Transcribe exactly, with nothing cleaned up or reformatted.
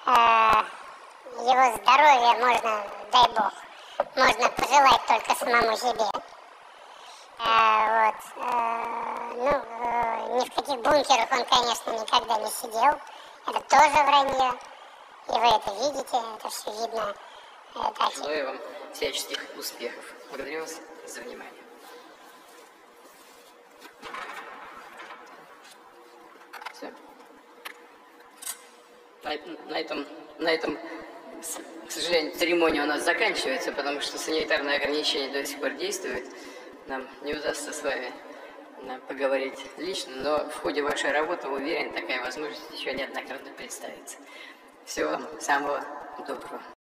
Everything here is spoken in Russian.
э, его здоровья можно, дай бог, можно пожелать только самому себе. Э, вот. Э, ну, э, ни в каких бункерах он, конечно, никогда не сидел. Это тоже вранье. И вы это видите, это все видно. Это... Желаю вам всяческих успехов. Благодарю вас за внимание. Все. На, на этом, на этом, к сожалению, церемония у нас заканчивается, потому что санитарные ограничения до сих пор действуют. Нам не удастся с вами поговорить лично, но в ходе вашей работы, уверен, такая возможность еще неоднократно представится. Всего вам самого доброго.